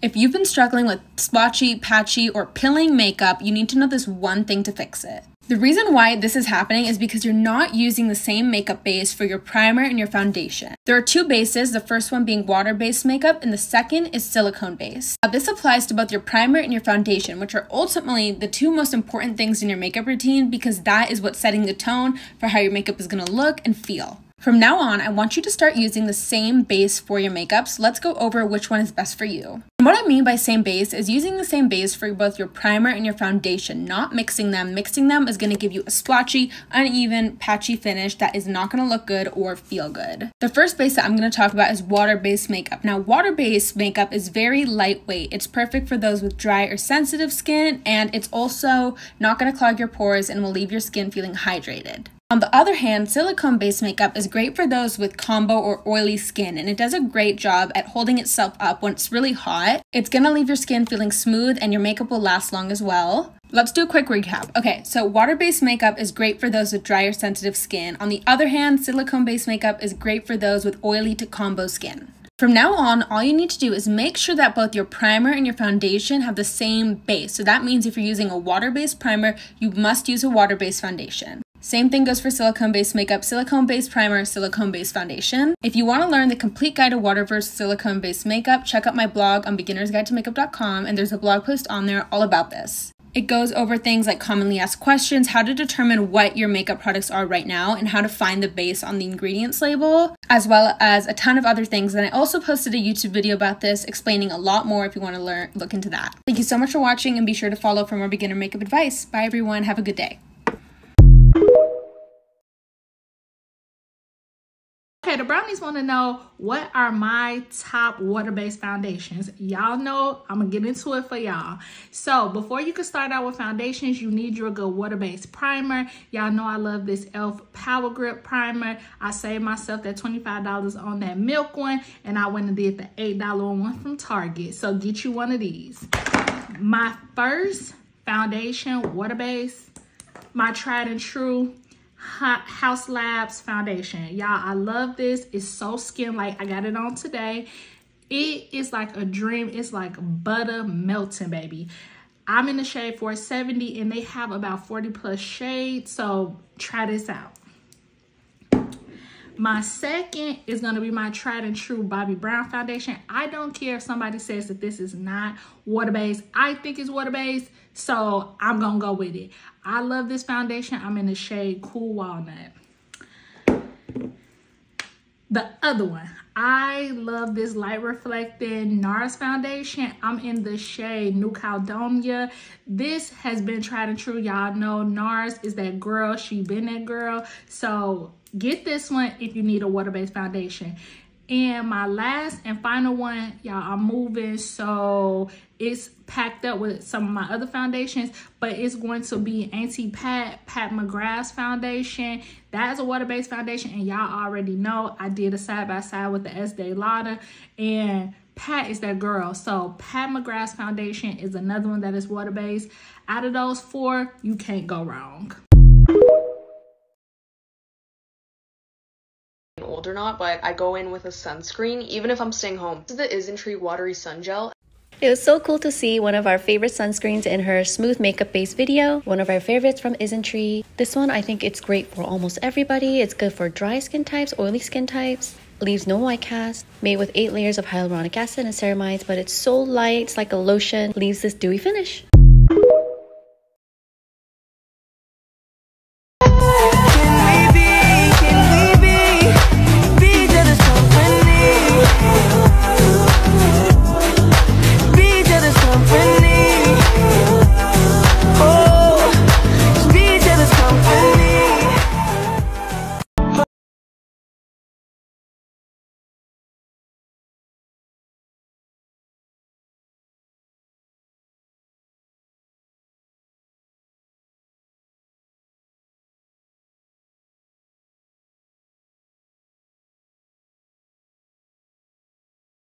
If you've been struggling with splotchy, patchy, or pilling makeup, you need to know this one thing to fix it. The reason why this is happening is because you're not using the same makeup base for your primer and your foundation. There are two bases, the first one being water-based makeup and the second is silicone-based. Now, this applies to both your primer and your foundation, which are ultimately the two most important things in your makeup routine because that is what's setting the tone for how your makeup is going to look and feel. From now on, I want you to start using the same base for your makeup, so let's go over which one is best for you. And what I mean by same base is using the same base for both your primer and your foundation, not mixing them. Mixing them is going to give you a splotchy, uneven, patchy finish that is not going to look good or feel good. The first base that I'm going to talk about is water-based makeup. Now, water-based makeup is very lightweight. It's perfect for those with dry or sensitive skin, and it's also not going to clog your pores and will leave your skin feeling hydrated. On the other hand, silicone-based makeup is great for those with combo or oily skin, and it does a great job at holding itself up when it's really hot. It's gonna leave your skin feeling smooth and your makeup will last long as well. Let's do a quick recap. Okay, so water-based makeup is great for those with dry or sensitive skin. On the other hand, silicone-based makeup is great for those with oily to combo skin. From now on, all you need to do is make sure that both your primer and your foundation have the same base. So that means if you're using a water-based primer, you must use a water-based foundation. Same thing goes for silicone-based makeup, silicone-based primer, silicone-based foundation. If you want to learn the complete guide to water versus silicone-based makeup, check out my blog on beginnersguide2makeup.com, and there's a blog post on there all about this. It goes over things like commonly asked questions, how to determine what your makeup products are right now, and how to find the base on the ingredients label, as well as a ton of other things. And I also posted a YouTube video about this explaining a lot more if you want to look into that. Thank you so much for watching, and be sure to follow for more beginner makeup advice. Bye everyone, have a good day. Okay, the brownies want to know what are my top water-based foundations. Y'all know I'm gonna get into it for y'all. So before you can start out with foundations, you need your good water-based primer. Y'all know I love this e.l.f. Power Grip primer. I saved myself that $25 on that milk one, and I went and did the $8 one from Target. So get you one of these. My first foundation, water-based, my tried and true Haus Labs foundation. Y'all, I love this. It's so skin-like. I got it on today. It is like a dream. It's like butter melting, baby. I'm in the shade 470 and they have about 40 plus shades, so try this out. My second is going to be my tried and true Bobbi Brown foundation. I don't care if somebody says that this is not water-based. I think it's water-based, so I'm going to go with it. I love this foundation. I'm in the shade Cool Walnut. The other one, I love this light reflecting NARS foundation. I'm in the shade New Caledonia. This has been tried and true. Y'all know NARS is that girl. She been that girl. So get this one if you need a water-based foundation. And my last and final one, y'all, I'm moving, so it's packed up with some of my other foundations, but it's going to be Auntie Pat McGrath's foundation. That is a water-based foundation, and y'all already know I did a side-by-side with the Estee Lauder, and Pat is that girl. So Pat McGrath's foundation is another one that is water-based. Out of those four, you can't go wrong. Old or not, but I go in with a sunscreen even if I'm staying home. This is the Isntree Watery Sun Gel. It was so cool to see one of our favorite sunscreens in her smooth makeup based video. One of our favorites from Isntree. This one, I think it's great for almost everybody. It's good for dry skin types, oily skin types. Leaves no white cast. Made with 8 layers of hyaluronic acid and ceramides, but it's so light, it's like a lotion. Leaves this dewy finish.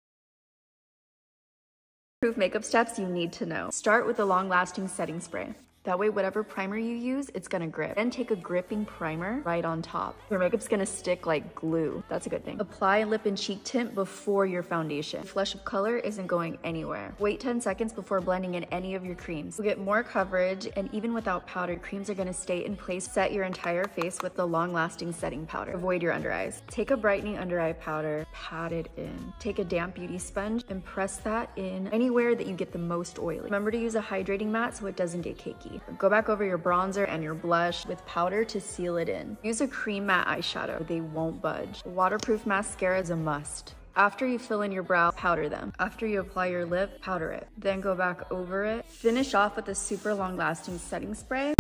Makeup steps you need to know. Start with the long-lasting setting spray. That way, whatever primer you use, it's gonna grip. Then take a gripping primer right on top. Your makeup's gonna stick like glue. That's a good thing. Apply lip and cheek tint before your foundation. Flush of color isn't going anywhere. Wait 10 seconds before blending in any of your creams. You'll get more coverage, and even without powder, creams are gonna stay in place. Set your entire face with the long-lasting setting powder. Avoid your under eyes. Take a brightening under eye powder, pat it in. Take a damp beauty sponge and press that in anywhere that you get the most oily. Remember to use a hydrating mat so it doesn't get cakey. Go back over your bronzer and your blush with powder to seal it in. Use a cream matte eyeshadow. They won't budge. Waterproof mascara is a must. After you fill in your brow, powder them. After you apply your lip, powder it. Then go back over it. Finish off with a super long-lasting setting spray.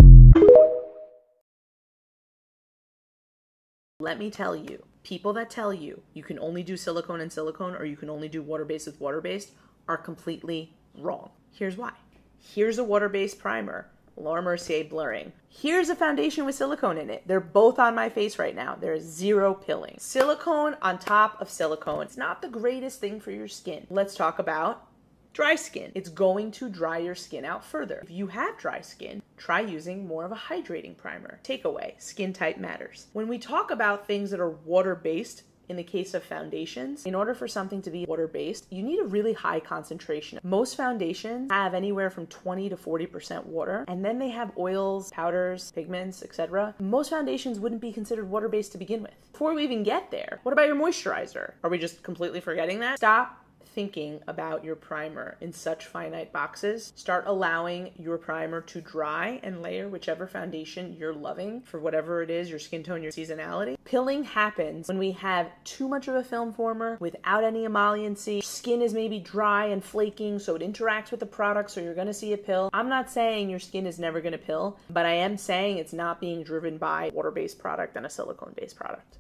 Let me tell you, people that tell you you can only do silicone and silicone or you can only do water-based with water-based are completely wrong. Here's why. Here's a water-based primer, Laura Mercier Blurring. Here's a foundation with silicone in it. They're both on my face right now. There's zero pilling. Silicone on top of silicone. It's not the greatest thing for your skin. Let's talk about dry skin. It's going to dry your skin out further. If you have dry skin, try using more of a hydrating primer. Takeaway, skin type matters. When we talk about things that are water-based, in the case of foundations, in order for something to be water-based, you need a really high concentration. Most foundations have anywhere from 20 to 40% water, and then they have oils, powders, pigments, etc. Most foundations wouldn't be considered water-based to begin with. Before we even get there, what about your moisturizer? Are we just completely forgetting that? Stop thinking about your primer in such finite boxes. Start allowing your primer to dry and layer whichever foundation you're loving for whatever it is, your skin tone, your seasonality. Pilling happens when we have too much of a film former without any emolliency. Skin is maybe dry and flaking, so it interacts with the product, so you're gonna see a pill. I'm not saying your skin is never gonna pill, but I am saying it's not being driven by water-based product and a silicone-based product.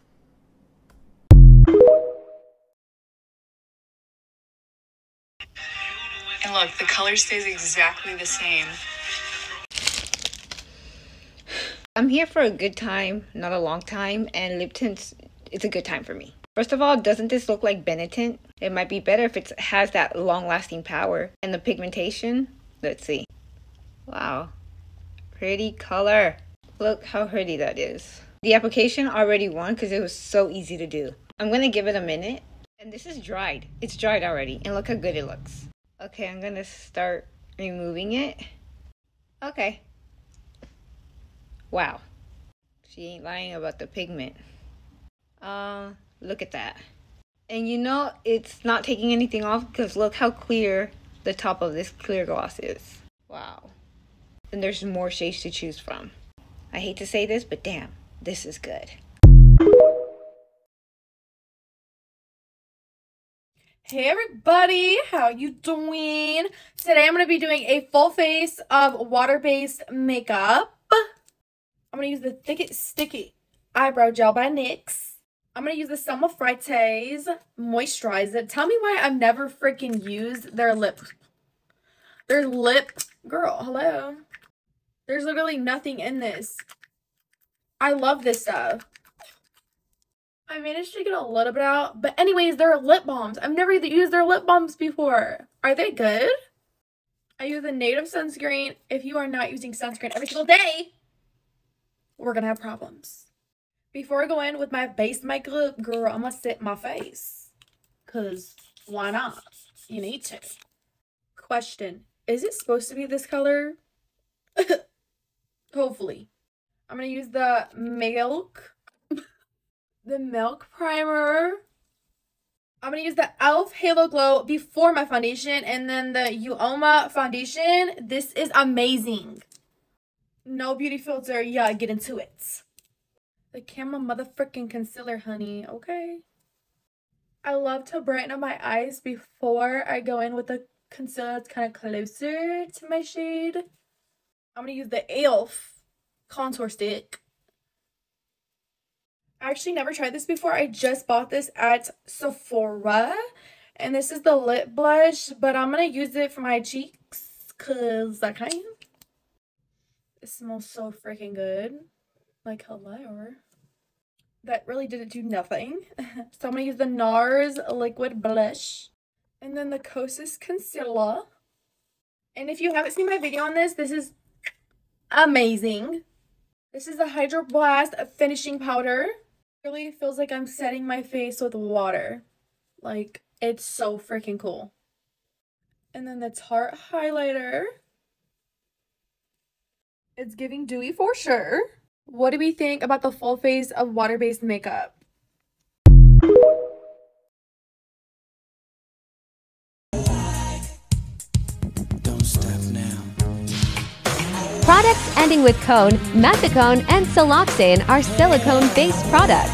And look, the color stays exactly the same. I'm here for a good time, not a long time, and lip tints, it's a good time for me. First of all, doesn't this look like Benetint? It might be better if it has that long-lasting power. And the pigmentation, let's see. Wow, pretty color. Look how pretty that is. The application already won because it was so easy to do. I'm gonna give it a minute. And this is dried. It's dried already, and look how good it looks. Okay, I'm gonna start removing it. Okay. Wow. She ain't lying about the pigment. Look at that. And you know, it's not taking anything off because look how clear the top of this clear gloss is. Wow. And there's more shades to choose from. I hate to say this, but damn, this is good. Hey everybody, how you doing? Today I'm going to be doing a full face of water-based makeup. I'm going to use the Thick It Sticky Eyebrow Gel by NYX. I'm going to use the Selma Fraites Moisturizer. Tell me why I've never freaking used their lip. Girl, hello. There's literally nothing in this. I love this stuff. I managed to get a little bit out. But anyways, they're lip balms. I've never used their lip balms before. Are they good? I use a native sunscreen. If you are not using sunscreen every single day, we're going to have problems. Before I go in with my base makeup, girl, I'm going to set my face. Because why not? You need to. Question. Is it supposed to be this color? Hopefully. I'm going to use the Milk primer. I'm going to use the e.l.f. Halo Glow before my foundation. And then the Uoma foundation. This is amazing. No beauty filter. Yeah, get into it. The Camera motherfucking concealer, honey. Okay. I love to brighten up my eyes before I go in with the concealer that's kind of closer to my shade. I'm going to use the e.l.f. contour stick. I actually never tried this before. I just bought this at Sephora. And this is the lip blush. But I'm going to use it for my cheeks. Because I can. It smells so freaking good. Like, hello. That really didn't do nothing. So I'm going to use the NARS liquid blush. And then the Kosas concealer. And if you haven't seen my video on this, this is amazing. This is the Hydro Blast finishing powder. Really feels like I'm setting my face with water. Like, it's so freaking cool. And then the Tarte highlighter. It's giving dewy for sure. What do we think about the full face of water-based makeup? Products ending with cone, Methicone, and siloxane are silicone-based products.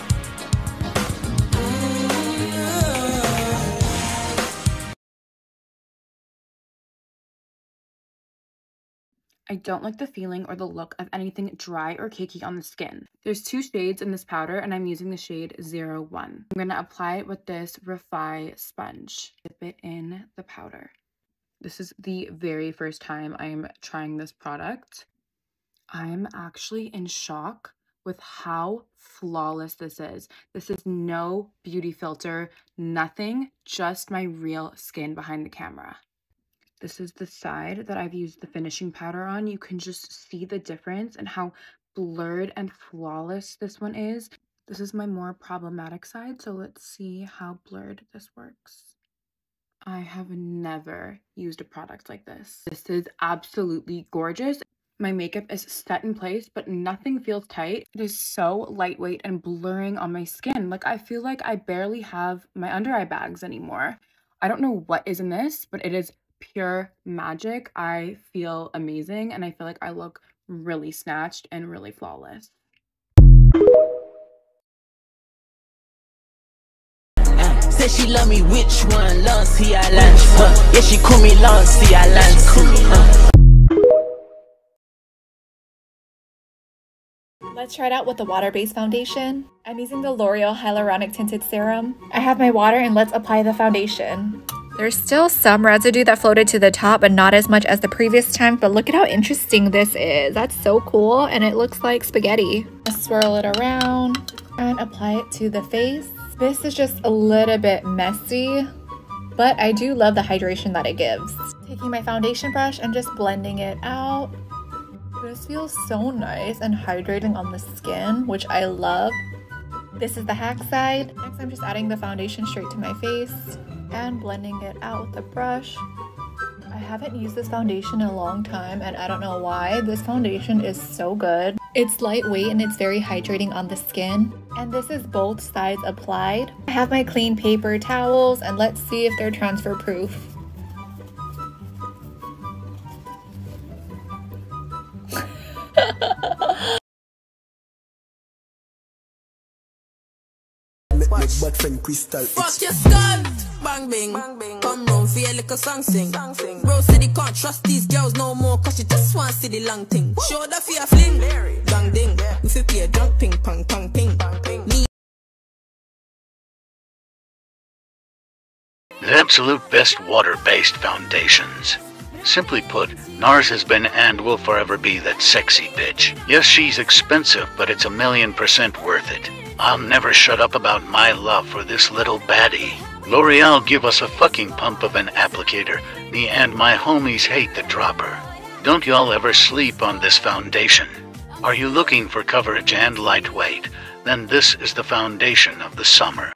I don't like the feeling or the look of anything dry or cakey on the skin. There's 2 shades in this powder and I'm using the shade 01. I'm going to apply it with this Refy sponge. Dip it in the powder. This is the very first time I'm trying this product. I'm actually in shock with how flawless this is. This is no beauty filter, nothing, just my real skin behind the camera. This is the side that I've used the finishing powder on. You can just see the difference and how blurred and flawless this one is. This is my more problematic side, so let's see how blurred this works. I have never used a product like this. This is absolutely gorgeous. My makeup is set in place, but nothing feels tight. It is so lightweight and blurring on my skin. Like, I feel like I barely have my under eye bags anymore. I don't know what is in this, but it is pure magic. I feel amazing and I feel like I look really snatched and really flawless. Say she love me, which one? Lancy Islands. Yeah, she call me Lancy Islands. Let's try it out with the water-based foundation. I'm using the L'Oreal Hyaluronic Tinted Serum. I have my water and let's apply the foundation. There's still some residue that floated to the top, but not as much as the previous time. But look at how interesting this is. That's so cool, and it looks like spaghetti. Just swirl it around and apply it to the face. This is just a little bit messy, but I do love the hydration that it gives. Taking my foundation brush and just blending it out. This feels so nice and hydrating on the skin, which I love. This is the hack side. Next, I'm just adding the foundation straight to my face and blending it out with the brush. I haven't used this foundation in a long time and I don't know why. This foundation is so good. It's lightweight and it's very hydrating on the skin. And this is both sides applied. I have my clean paper towels and let's see if they're transfer proof. But friend Crystal Fuck your skull, bang bing, come round for your little song sing. Bro said he can't trust these girls no more, cause she just want to see the long thing. Show that for your fling, bang ding, we fit play a drunk ping, pang pang ping. The absolute best water-based foundations. Simply put, NARS has been and will forever be that sexy bitch. Yes, she's expensive, but it's 1,000,000% worth it. I'll never shut up about my love for this little baddie. L'Oreal give us a fucking pump of an applicator. Me and my homies hate the dropper. Don't y'all ever sleep on this foundation. Are you looking for coverage and lightweight? Then this is the foundation of the summer.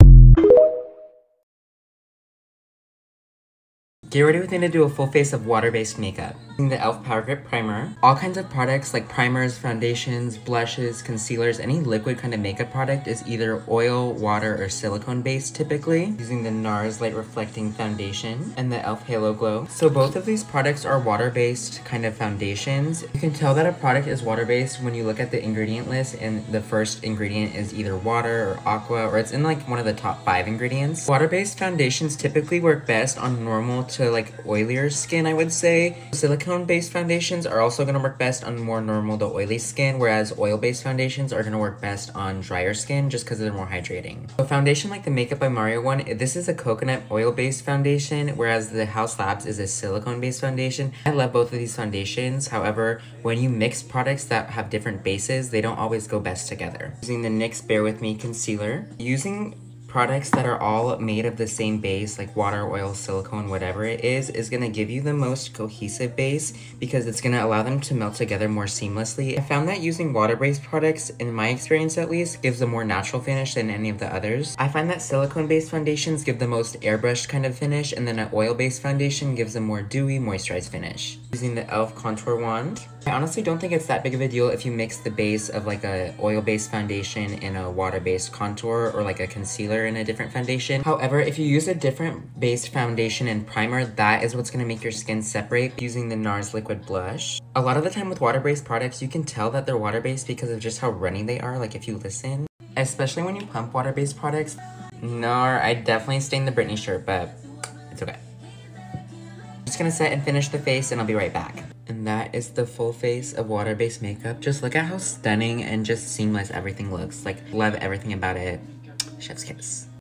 Get ready with me to do a full face of water-based makeup. Using the e.l.f. Power Grip Primer. All kinds of products like primers, foundations, blushes, concealers, any liquid kind of makeup product is either oil, water, or silicone based typically. Using the NARS Light Reflecting Foundation and the e.l.f. Halo Glow. So both of these products are water-based kind of foundations. You can tell that a product is water-based when you look at the ingredient list and the first ingredient is either water or aqua, or it's in like one of the top 5 ingredients. Water-based foundations typically work best on normal to like oilier skin, I would say. Silicone-based foundations are also going to work best on more normal to oily skin, whereas oil-based foundations are going to work best on drier skin just because they're more hydrating. A foundation like the Makeup by Mario one, this is a coconut oil-based foundation, whereas the Haus Labs is a silicone-based foundation. I love both of these foundations. However, when you mix products that have different bases, they don't always go best together. Using the NYX Bare With Me concealer. Using products that are all made of the same base, like water, oil, silicone, whatever it is gonna give you the most cohesive base because it's gonna allow them to melt together more seamlessly. I found that using water-based products, in my experience at least, gives a more natural finish than any of the others. I find that silicone-based foundations give the most airbrushed kind of finish, and then an oil-based foundation gives a more dewy, moisturized finish. Using the e.l.f. contour wand, I honestly don't think it's that big of a deal if you mix the base of like a oil-based foundation and a water-based contour, or like a concealer in a different foundation. However, if you use a different base foundation and primer, that is what's gonna make your skin separate. Using the NARS liquid blush. A lot of the time with water-based products, you can tell that they're water-based because of just how runny they are, like if you listen. Especially when you pump water-based products. NAR, I definitely stained the Britney shirt, but it's okay. I'm just gonna set and finish the face and I'll be right back. And that is the full face of water-based makeup. Just look at how stunning and just seamless everything looks. Like, love everything about it. Chef's kiss.